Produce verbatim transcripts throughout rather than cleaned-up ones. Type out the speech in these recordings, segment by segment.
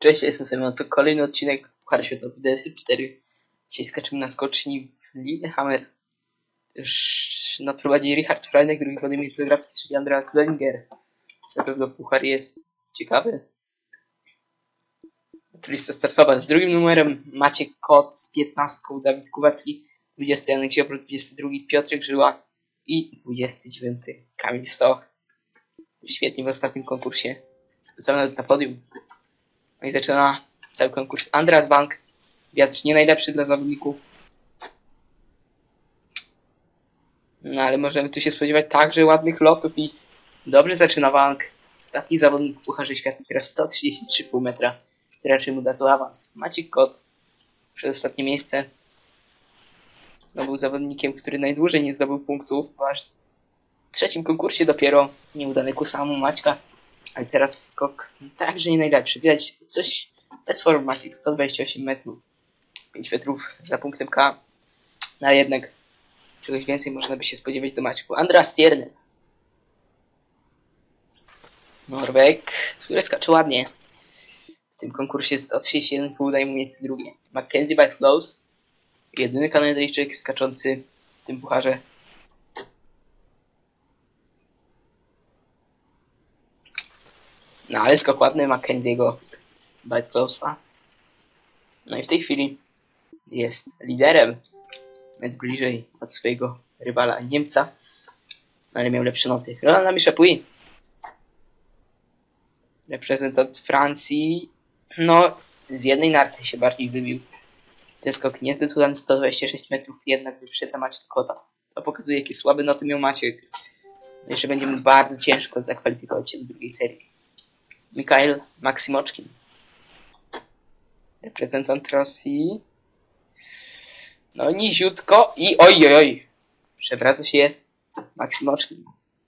Cześć, ja jestem Simon, to kolejny odcinek Pucharu Świata w D S cztery. Dzisiaj skaczymy na skoczni w Lillehammer. Już naprowadzi Richard Freundek, drugi podejmie miejsce Grabski, trzeci Andreas Wenger. Na pewno puchar jest ciekawy. Lista startowa z drugim numerem Maciek Kot, z piętnastką Dawid Kuwacki, dwudziesty Janek Ziobro, dwudziesty drugi Piotrek Żyła i dwudziesty dziewiąty Kamil Stoch. Świetnie w ostatnim konkursie. Wrócamy nawet na podium. No i zaczyna cały konkurs Andreas Bank. Wiatr nie najlepszy dla zawodników. No ale możemy tu się spodziewać także ładnych lotów i dobrze zaczyna Bank. Ostatni zawodnik w Pucharze Świata, teraz sto trzydzieści trzy i pół metra. Raczej mu dadzą awans. Maciek Kot, przedostatnie miejsce. No, był zawodnikiem, który najdłużej nie zdobył punktów. Aż w trzecim konkursie dopiero nieudany ku samemu Maćka. Ale teraz skok także nie najlepszy. Widać coś bez form. Maciek sto dwadzieścia osiem metrów. pięć metrów za punktem K. No, ale jednak czegoś więcej można by się spodziewać do Maćku. Andreas Stierny. Norweg, który skacze ładnie. W tym konkursie sto trzydzieści jeden i pół daje mu miejsce drugie. Mackenzie by Close, jedyny Kanadyjczyk skaczący w tym pucharze. No ale skok ładny Mackenziego by Close'a. No i w tej chwili jest liderem, nawet bliżej od swojego rywala Niemca, no ale miał lepsze noty. Roland Amichapui, reprezentant Francji. No, z jednej narty się bardziej wybił. Ten skok niezbyt udany, sto dwadzieścia sześć metrów, jednak wyprzedza Maciek Kota. To pokazuje, jakie słabe noty miał Maciek. Jeszcze będzie mu bardzo ciężko zakwalifikować się do drugiej serii. Mikhail Maksimoczkin, reprezentant Rosji. No, niziutko i oj, oj, oj. Przewraca się Maksimoczkin.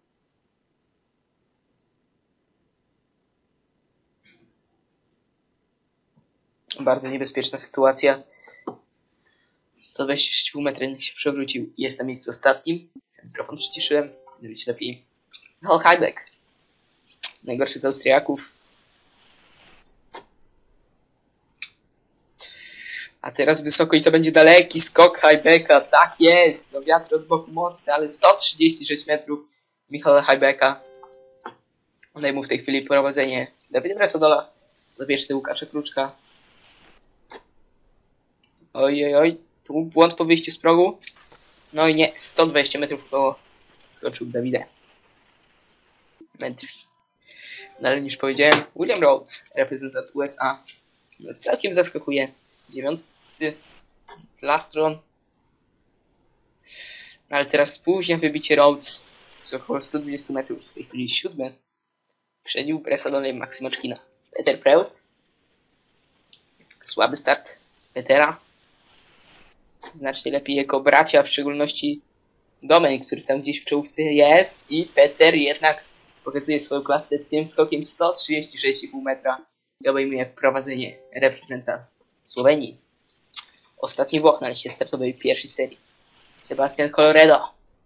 Bardzo niebezpieczna sytuacja. sto dwadzieścia sześć i pół metra się przewrócił. Jest na miejscu ostatnim. Mikrofon przyciszyłem. Mówić lepiej. Hol Heibeck. Najgorszy z Austriaków. A teraz wysoko i to będzie daleki skok Heibecka. Tak jest. No, wiatr od boku mocny, ale sto trzydzieści sześć metrów Michała Heibecka. Daje mu w tej chwili prowadzenie Dawida Bresadola. Zawieczny Łukasza Kruczka. Oj, oj, oj, tu błąd po wyjściu z progu. No i nie, sto dwadzieścia metrów koło skoczył Dawida. Metry. Dalej niż powiedziałem, William Rhodes, reprezentant U S A. No, całkiem zaskakuje. Dziewiąty plastron. No, ale teraz spóźnia wybicie Rhodes z około sto dwadzieścia metrów. W tej chwili siódmy. Przedził Bresadole Maksimoczkina. Peter Preutz. Słaby start Petera. Znacznie lepiej jako bracia, w szczególności Domen, który tam gdzieś w czołówce jest. I Peter jednak pokazuje swoją klasę tym skokiem sto trzydzieści sześć i pół metra i obejmuje prowadzenie reprezentant Słowenii. Ostatni Włoch na liście startowej pierwszej serii. Sebastian Coloredo.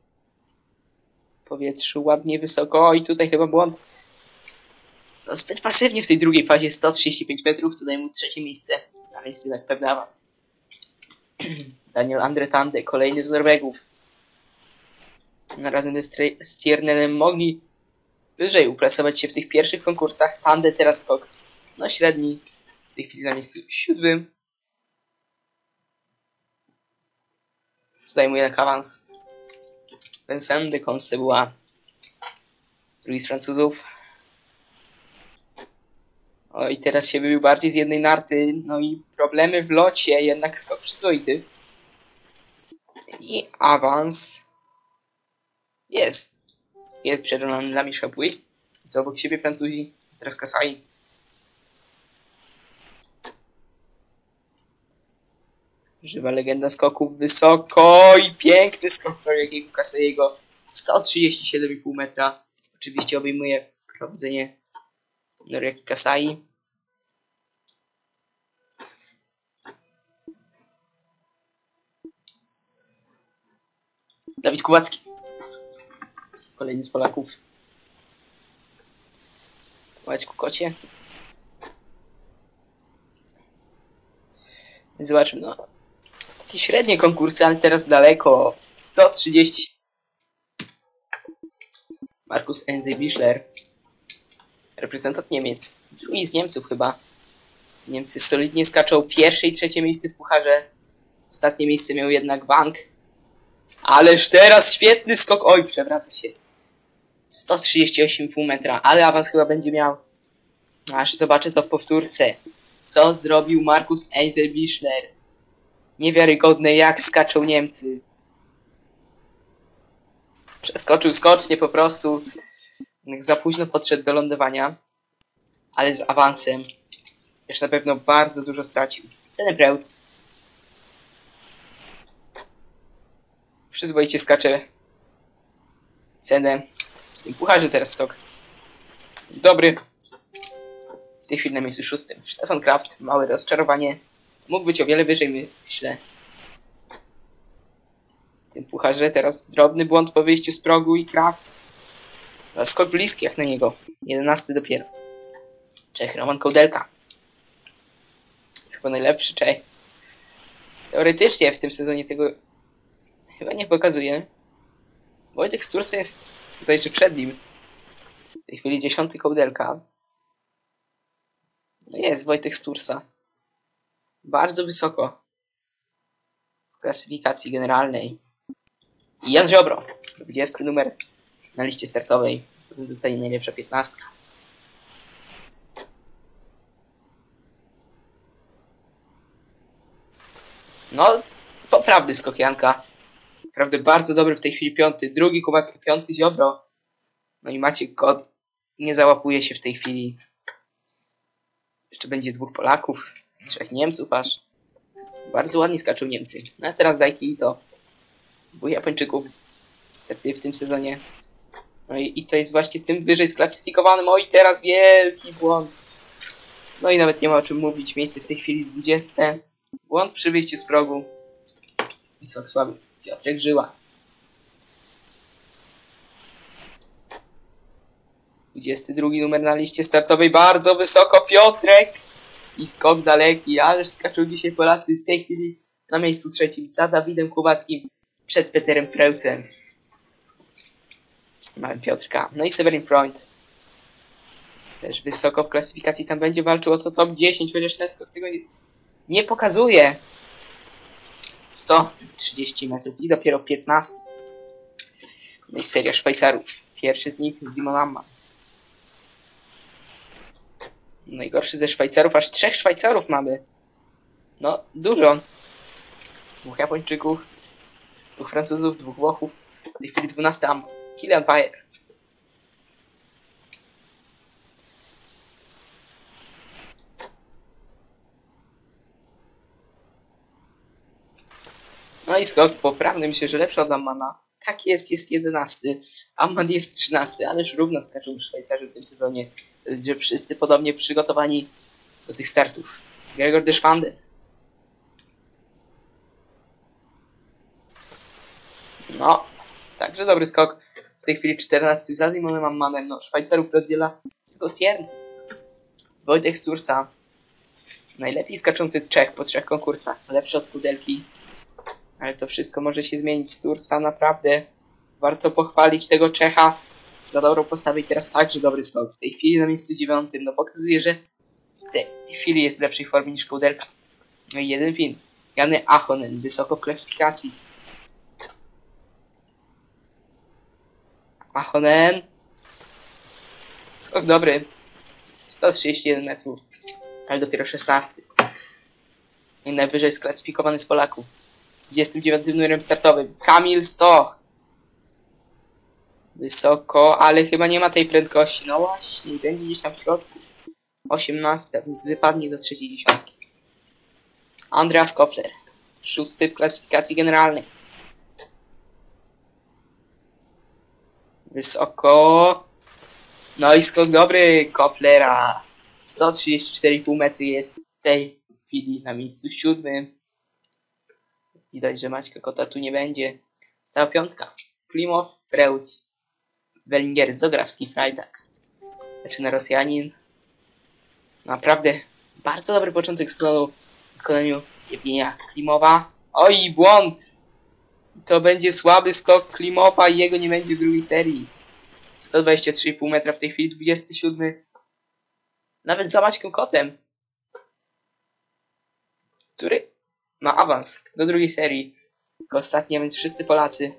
W powietrzu ładnie wysoko i tutaj chyba błąd. No, zbyt pasywnie w tej drugiej fazie sto trzydzieści pięć metrów, co daje mu trzecie miejsce. Ale jest jednak pewny awans. Daniel Andre Tande, kolejny z Norwegów. Razem ze Stiernenem mogli wyżej uplasować się w tych pierwszych konkursach. Tande teraz skok no średni. W tej chwili na miejscu siódmym. Zdaje mu jednak awans. Vincent de Concebuła, drugi z Francuzów. O, i teraz się wybił bardziej z jednej narty. No i problemy w locie, jednak skok przyzwoity. I awans jest. Jest przed Rolandem Amichapui. Z obok siebie Francuzi. Teraz Kasai. Żywa legenda skoków wysoko i piękny skok Noriakiego Kasaiego. sto trzydzieści siedem i pół metra. Oczywiście obejmuje prowadzenie Noriaki Kasai. Dawid Kuwacki. Kolejny z Polaków. Maćku Kocie. Zobaczymy, no. Takie średnie konkursy, ale teraz daleko. sto trzydzieści. Markus Enzebischler. Reprezentant Niemiec. Drugi z Niemców chyba. Niemcy solidnie skaczą pierwsze i trzecie miejsce w pucharze. Ostatnie miejsce miał jednak Wank. Ależ teraz świetny skok. Oj, przewraca się. sto trzydzieści osiem i pół metra, ale awans chyba będzie miał. Aż zobaczę to w powtórce. Co zrobił Markus Eisenbichler? Niewiarygodne, jak skaczą Niemcy. Przeskoczył skocznie po prostu. Za późno podszedł do lądowania. Ale z awansem. Jeszcze na pewno bardzo dużo stracił. Cenę Preutz. Przyzwoicie skacze. Cenę. W tym pucharze teraz skok. Dobry. W tej chwili na miejscu szóstym. Stefan Kraft. Małe rozczarowanie. Mógł być o wiele wyżej, myślę. W tym pucharze teraz drobny błąd po wyjściu z progu i Kraft. Skok bliski jak na niego. jedenasty dopiero. Czech Roman Kołdelka. Jest chyba najlepszy Czech. Teoretycznie w tym sezonie tego chyba nie pokazuje. Wojtek Stursa jest tutaj jeszcze przed nim. W tej chwili dziesiąty Kołdelka. No jest Wojtek Stursa. Bardzo wysoko. W klasyfikacji generalnej. I Jan Ziobro. dwudziesty numer na liście startowej. Potem zostanie najlepsza piętnastka. No, poprawny skok Janka. Naprawdę bardzo dobry w tej chwili piąty. Drugi Kubacki, piąty Ziobro. No i Maciek Kot nie załapuje się w tej chwili. Jeszcze będzie dwóch Polaków, trzech Niemców aż. Bardzo ładnie skaczą Niemcy. No a teraz Dajki i to. Dwóch Japończyków startuje w tym sezonie. No i, i to jest właśnie tym wyżej sklasyfikowanym. Oj, teraz wielki błąd. No i nawet nie ma o czym mówić. Miejsce w tej chwili dwudzieste. Błąd przy wyjściu z progu. I sok słaby. Piotrek Żyła. dwudziesty drugi numer na liście startowej. Bardzo wysoko Piotrek. I skok daleki. Ależ skaczą dzisiaj Polacy w tej chwili na miejscu trzecim. Za Dawidem Kubackim. Przed Peterem Preucem. Mamy Piotrka. No i Severin Freund. Też wysoko w klasyfikacji. Tam będzie walczył o to top dziesięć. Chociaż ten skok tego nie, nie pokazuje. sto trzydzieści metrów. I dopiero piętnaście. No i seria Szwajcarów. Pierwszy z nich Simon Ammann. Najgorszy ze Szwajcarów. Aż trzech Szwajcarów mamy. No, dużo. Dwóch Japończyków. Dwóch Francuzów. Dwóch Włochów. W tej chwili dwunasty Ammann. Kilian Bayer. No i skok poprawny. Myślę, że lepszy od Ammana. Tak jest, jest jedenasty. Ammann jest trzynasty, ależ równo skaczą Szwajcarzy w tym sezonie. Że wszyscy podobnie przygotowani do tych startów. Gregor Deschwanden. No, także dobry skok. W tej chwili czternasty za Simonem Ammannem. No, Szwajcarów rozdziela tylko Stjern. Wojtek Stursa. Najlepiej skaczący Czech po trzech konkursach. Lepszy od Kudelki. Ale to wszystko może się zmienić. Stursa naprawdę warto pochwalić tego Czecha za dobrą postawę i teraz także dobry skok. W tej chwili na miejscu dziewiątym. No pokazuje, że w tej chwili jest w lepszej formie niż Kudelka. No i jeden Fin. Janne Ahonen. Wysoko w klasyfikacji. Ahonen. Skok dobry. sto trzydzieści jeden metrów. Ale dopiero szesnasty. I najwyżej sklasyfikowany z Polaków. Z dwudziestym dziewiątym numerem startowym. Kamil Stoch. Wysoko, ale chyba nie ma tej prędkości. No właśnie, będzie gdzieś tam w środku. osiemnasty, więc wypadnie do trzeciej dziesiątki. Andreas Kofler. Szósty w klasyfikacji generalnej. Wysoko. No i skok dobry Koflera. sto trzydzieści cztery i pół metry jest w tej chwili na miejscu siódmym. Widać, że Maćka Kota tu nie będzie. Stała piątka. Klimow, Preutz, Wellinger, Zograwski, Freitag. Zaczyna Rosjanin. Naprawdę bardzo dobry początek sezonu w wykonaniu Jewgenia Klimowa. Oj, błąd! I to będzie słaby skok Klimowa i jego nie będzie w drugiej serii. sto dwadzieścia trzy i pół metra w tej chwili, dwudziesty siódmy. Nawet za Maćkiem Kotem, który ma awans do drugiej serii. Tylko ostatnia, więc wszyscy Polacy.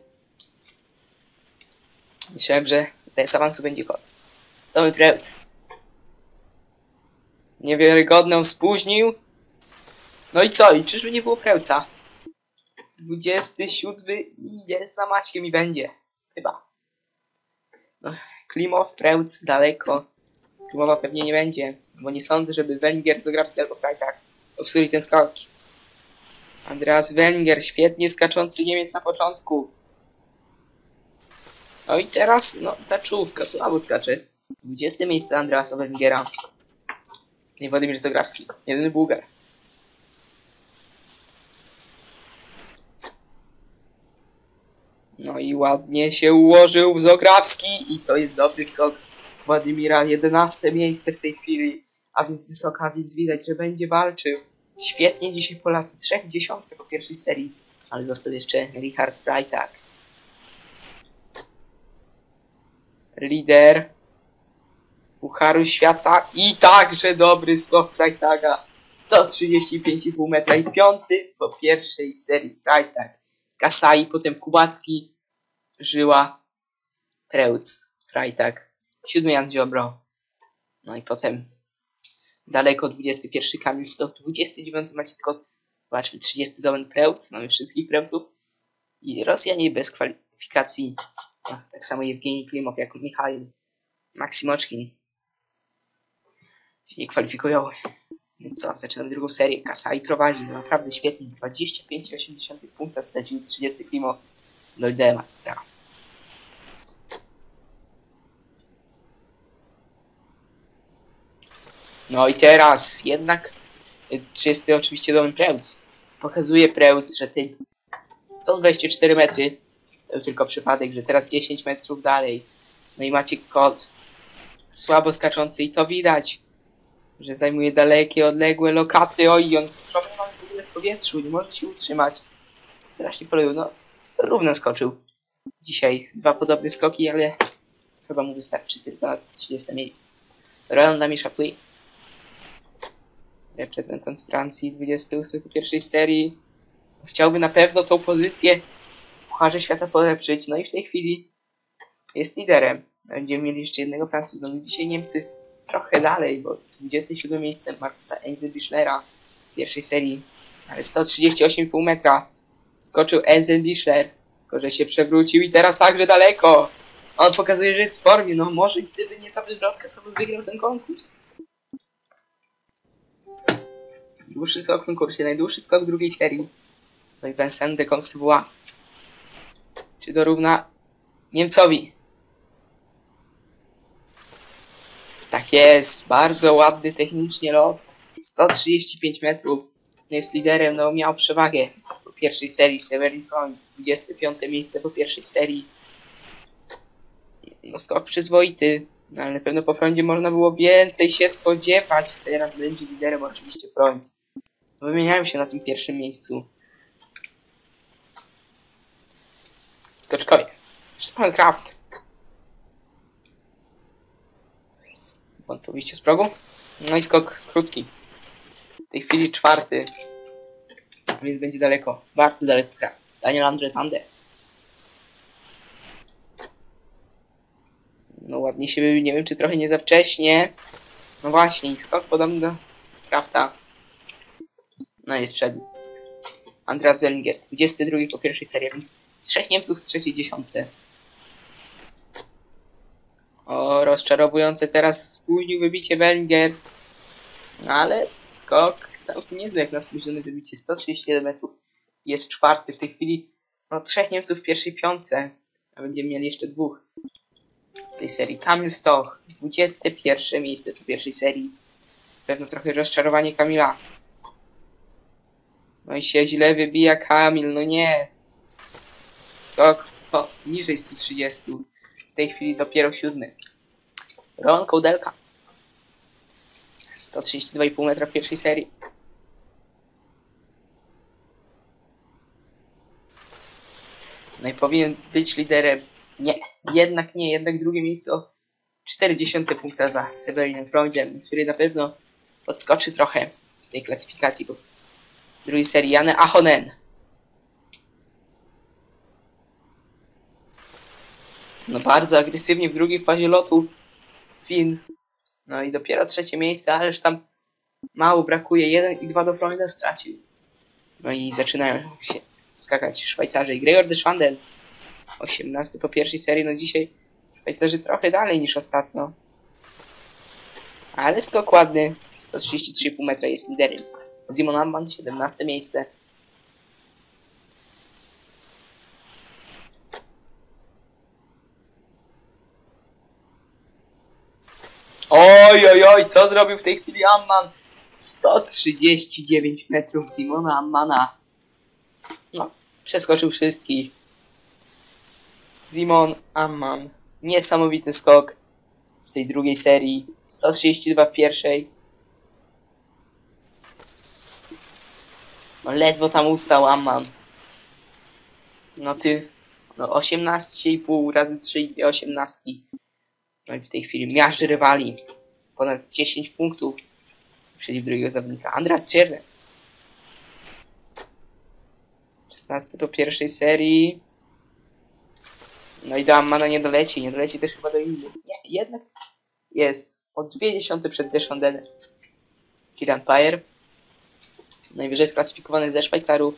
Myślałem, że bez awansu będzie Kot. Tomy Prełc. Niewiarygodne, on spóźnił. No i co? I czyżby nie było Prełca? dwudziesty siódmy i jest za Maćkiem i będzie. Chyba. No, Klimow, Prełc daleko. Klimowa pewnie nie będzie, bo nie sądzę, żeby Wellinger, Zografski albo Freitag obsłużyli ten skok. Andreas Wellinger, świetnie skaczący Niemiec na początku. No i teraz, no, ta czołówka słabo skacze. dwudzieste miejsce Andreasa Wellingera. Nie Władimir Zografski, jedyny Bułgar. No i ładnie się ułożył Zografski i to jest dobry skok Władimira. jedenaste miejsce w tej chwili, a więc wysoka, a więc widać, że będzie walczył. Świetnie dzisiaj Polacy, trzech w dziesiątce po pierwszej serii, ale został jeszcze Richard Freitag. Lider Pucharu Świata i także dobry skok Freitaga. sto trzydzieści pięć i pół metra i piąty po pierwszej serii Freitag. Kasai, potem Kubacki, Żyła, Prełc, Freitag, siódmy Jan Ziobro. No i potem daleko dwudziesty pierwszy Kamil Stoch, dwudziesty dziewiąty Maciej Kot, zobaczmy trzydziesty Domen Prełc, mamy wszystkich Prełców i Rosjanie bez kwalifikacji, no, tak samo Jewgenij Klimow jak Michail Maksimoczkin się nie kwalifikują. Więc co, zaczynamy drugą serię. Kasai prowadzi, no naprawdę świetnie, dwadzieścia pięć i osiem dziesiątych punkta stracił trzydziesty Klimow do Lidema. No i teraz jednak trzydziesty oczywiście Domen Prełc. Pokazuje Prełc, że ten sto dwadzieścia cztery metry to tylko przypadek, że teraz dziesięć metrów dalej. No i Maciek Kot słabo skaczący i to widać, że zajmuje dalekie, odległe lokaty. Oj, on z problemami w ogóle w powietrzu, nie może się utrzymać. Strasznie polują, no równo skoczył. Dzisiaj dwa podobne skoki, ale chyba mu wystarczy tylko na trzydzieste miejsce. Roland Lamy Chapuis, reprezentant Francji, dwudziesty ósmy po pierwszej serii. Chciałby na pewno tą pozycję w Pucharze Świata polepszyć, no i w tej chwili jest liderem. Będziemy mieli jeszcze jednego Francuza. No dzisiaj Niemcy trochę dalej, bo dwudzieste siódme miejsce Markusa Eisenbichler'a w pierwszej serii, ale sto trzydzieści osiem i pół metra skoczył Eisenbichler, tylko że się przewrócił i teraz także daleko. On pokazuje, że jest w formie, no może gdyby nie ta wywrotka, to by wygrał ten konkurs. Dłuższy skok w konkursie, najdłuższy skok drugiej serii. No i Vincent de Concevoix. Czy dorówna Niemcowi? Tak jest, bardzo ładny technicznie lot. sto trzydzieści pięć metrów. Jest liderem, no miał przewagę po pierwszej serii. Severin Freund, dwudzieste piąte miejsce po pierwszej serii. No skok przyzwoity, no, ale na pewno po Freundzie można było więcej się spodziewać. Teraz będzie liderem oczywiście Freund. Wymieniają się na tym pierwszym miejscu skoczkowie. Stefan Kraft. Błąd po wyjściu z progu. No i skok krótki. W tej chwili czwarty. Więc będzie daleko. Bardzo daleko Kraft. Daniel Andre Zander. No ładnie się wybił. Nie wiem, czy trochę nie za wcześnie. No właśnie. Skok podobny do Krafta. No jest przed. Andreas Wellinger. dwudziesty drugi po pierwszej serii. Więc trzech Niemców z trzeciej dziesiątce. O, rozczarowujące teraz spóźnił wybicie Wellinger. Ale skok całkiem niezły jak na spóźnione wybicie. sto trzydzieści jeden metrów. Jest czwarty w tej chwili. No, trzech Niemców w pierwszej piątce. A będziemy mieli jeszcze dwóch w tej serii. Kamil Stoch. dwudzieste pierwsze miejsce po pierwszej serii. Pewno trochę rozczarowanie Kamila. No i się źle wybija Kamil. No nie. Skok po niżej stu trzydziestu. W tej chwili dopiero siódmy. Roman Kołdelka. sto trzydzieści dwa i pół metra w pierwszej serii. No i powinien być liderem. Nie, jednak nie, jednak drugie miejsce o czterdzieści punkta za Severinem Freundem, który na pewno podskoczy trochę w tej klasyfikacji, bo w drugiej serii Janne Ahonen. No bardzo agresywnie w drugiej fazie lotu Finn. No i dopiero trzecie miejsce, ależ tam mało brakuje. Jeden i dwa do Freunda stracił. No i zaczynają się skakać Szwajcarzy. I Gregor Deschwanden, osiemnasty po pierwszej serii. No dzisiaj Szwajcarzy trochę dalej niż ostatnio. Ale skok ładny. sto trzydzieści trzy i pół metra jest liderem. Simon Ammann, siedemnaste miejsce. Oj, oj, oj, co zrobił w tej chwili Ammann? sto trzydzieści dziewięć metrów Simona Ammana. No, przeskoczył wszystkich. Simon Ammann. Niesamowity skok w tej drugiej serii. sto trzydzieści dwa w pierwszej. No ledwo tam ustał Ammann. No ty... No osiemnaście i pół razy trzy i dwie osiemnastki. No i w tej chwili miażdży rywali. Ponad dziesięć punktów. Przeciw drugiego zawodnika. Andreas Czerny. szesnasty po pierwszej serii. No i do Ammana nie doleci. Nie doleci też chyba do innych. Nie, jednak jest. O dwie dziesiąte przed Deschwandenem. Kieran Pajer. Najwyżej sklasyfikowany ze Szwajcarów.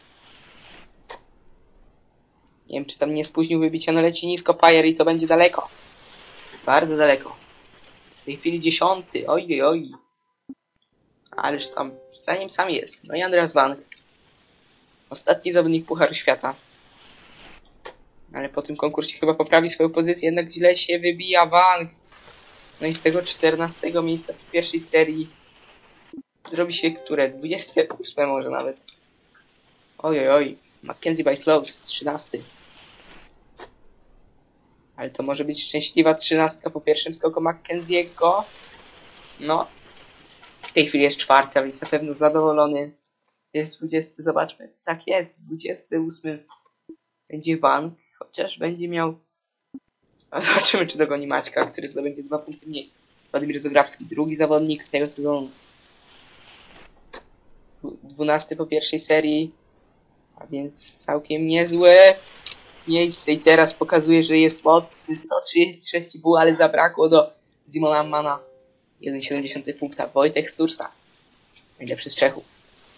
Nie wiem, czy tam nie spóźnił wybicia. No leci nisko Pajer i to będzie daleko. Bardzo daleko. W tej chwili dziesiąty. Oj, oj, oj. Ależ tam za nim sam jest. No i Andreas Wang. Ostatni zawodnik Pucharu Świata. Ale po tym konkursie chyba poprawi swoją pozycję. Jednak źle się wybija Wang. No i z tego czternastego miejsca w pierwszej serii zrobi się które? dwudzieste ósme może nawet. Oj, oj, oj. Mackenzie by Close, trzynasty. Ale to może być szczęśliwa trzynastka po pierwszym skoku Mackenziego. No. W tej chwili jest czwarty, a więc na pewno zadowolony. Jest dwudziesty, zobaczmy. Tak jest, dwudziesty ósmy będzie Wang, chociaż będzie miał... No, zobaczymy, czy dogoni Maćka, który zdobędzie dwa punkty mniej. Władimir Zografski, drugi zawodnik tego sezonu. dwunasty po pierwszej serii, a więc całkiem niezłe miejsce. I teraz pokazuje, że jest mocny, sto trzydzieści sześć i pół, ale zabrakło do Simona Ammana. jeden przecinek siedem punkta. Wojtek Stursa, najlepszy z Czechów.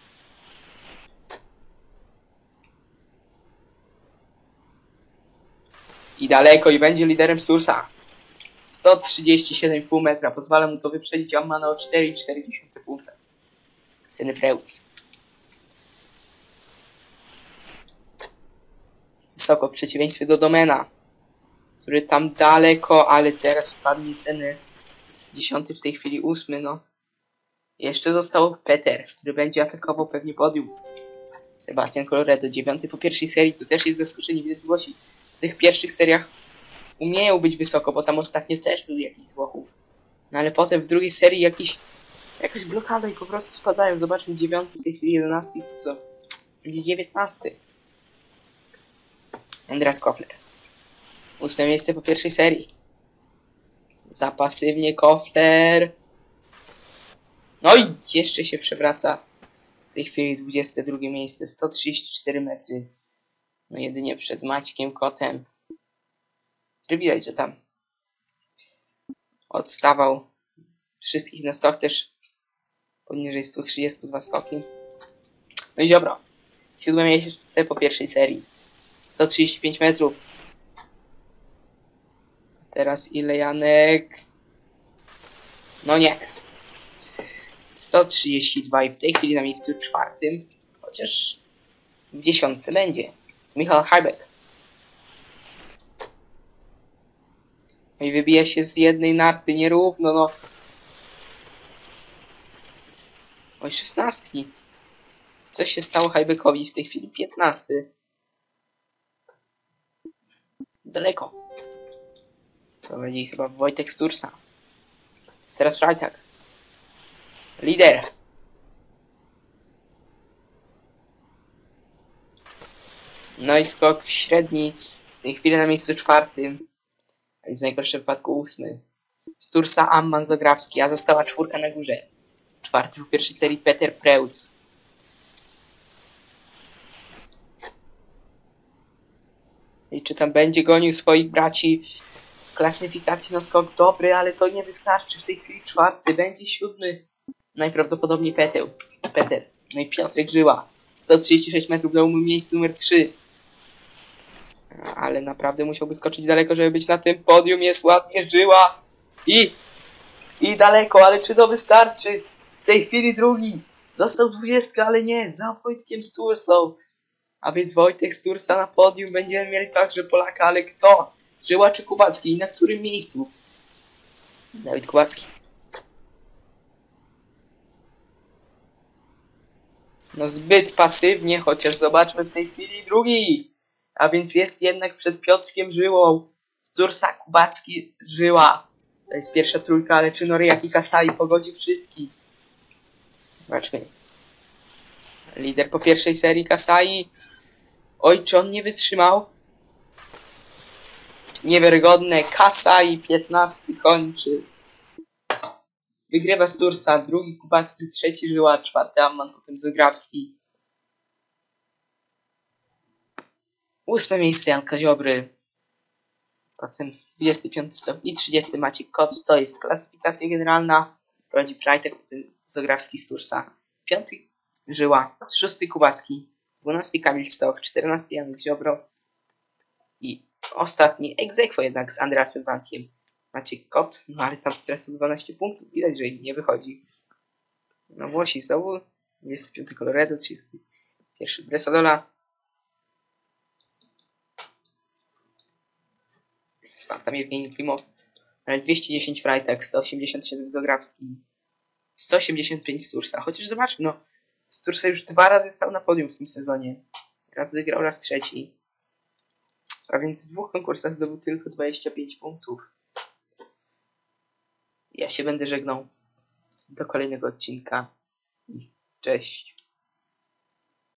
I daleko, i będzie liderem Stursa. sto trzydzieści siedem i pół metra. Pozwala mu to wyprzedzić Ammana o cztery przecinek cztery punkta. Ceny Preutz. Wysoko w przeciwieństwie do Domena, który tam daleko, ale teraz spadnie ceny. Dziesiąty w tej chwili, ósmy, no. Jeszcze został Peter, który będzie atakował pewnie podium. Sebastian Coloredo, dziewiąty po pierwszej serii, to też jest zaskoczenie. Widać, że Włosi w tych pierwszych seriach umieją być wysoko, bo tam ostatnio też był jakiś z Włochów. No ale potem w drugiej serii jakiś, jakaś blokada i po prostu spadają. Zobaczmy, dziewiąty w tej chwili, jedenasty, co? Będzie dziewiętnasty. Andreas Kofler. Ósme miejsce po pierwszej serii. Za pasywnie Kofler. No i jeszcze się przewraca. W tej chwili dwudzieste drugie miejsce. sto trzydzieści cztery metry. No jedynie przed Maćkiem Kotem. Który widać, że tam odstawał wszystkich na stok, też poniżej sto trzydzieści dwa skoki. No i Ziobro. Siódme miejsce po pierwszej serii. sto trzydzieści pięć metrów. A teraz ile, Janek? No nie. sto trzydzieści dwa i w tej chwili na miejscu czwartym. Chociaż w dziesiątce będzie Michal Hajbek. No i wybija się z jednej narty nierówno, no. Oj, szesnastki. Co się stało Hajbekowi w tej chwili? piętnasty. Daleko. Prowadzi chyba Wojtek Stursa. Teraz Freitag. Lider. No i skok średni w tej chwili na miejscu czwartym, a więc w najgorszym wypadku ósmy. Stursa Amman Zografski, a została czwórka na górze. Czwarty w pierwszej serii Peter Preutz. I czy tam będzie gonił swoich braci w klasyfikacji na skok dobry, ale to nie wystarczy. W tej chwili czwarty, będzie siódmy. Najprawdopodobniej Peteł. Peter. No i Piotrek Żyła. sto trzydzieści sześć metrów do miejscu numer trzy. Ale naprawdę musiałby skoczyć daleko, żeby być na tym podium. Jest ładnie Żyła. I, i daleko, ale czy to wystarczy? W tej chwili drugi. Dostał dwudziestkę, ale nie. Za Wojtkiem Stursą. A więc Wojtek Stursa na podium. Będziemy mieli także Polaka, ale kto? Żyła czy Kubacki? I na którym miejscu? Dawid Kubacki. No zbyt pasywnie, chociaż zobaczmy w tej chwili drugi. A więc jest jednak przed Piotrkiem Żyłą. Stursa, Kubacki, Żyła. To jest pierwsza trójka, ale czy Noryjak i Kasai pogodzi wszystkich? Zobaczmy. Lider po pierwszej serii Kasai. Oj, czy on nie wytrzymał? Niewiarygodne. Kasai piętnasty kończy. Wygrywa Stursa, drugi Kubacki, trzeci Żyła, czwarty Amman, potem Zografski. Ósme miejsce Janka Ziobry. Potem dwudziesty piąty stop i trzydziesty Maciek Kot. To jest klasyfikacja generalna. Prowadzi Frajtek, potem Zografski, Stursa. Piąty Żyła, szósty Kubacki, dwunasty Kamil Stoch, czternasty Janek Ziobro. I ostatni ex aequo jednak z Andreasem Wankiem. Maciek Kot, no ale tam teraz dwanaście punktów. Widać, że nie wychodzi. No Włosi znowu. dwudziesty piąty Colorado, trzydziesty pierwszy Bresadola. Spartam Jewgeni Klimow. Ale dwieście dziesięć Frajtek, sto osiemdziesiąt siedem Zografski. sto osiemdziesiąt pięć Stursa. Chociaż zobaczmy, no. Stursa już dwa razy stał na podium w tym sezonie. Raz wygrał, raz trzeci. A więc w dwóch konkursach zdobył tylko dwadzieścia pięć punktów. Ja się będę żegnał do kolejnego odcinka. Cześć.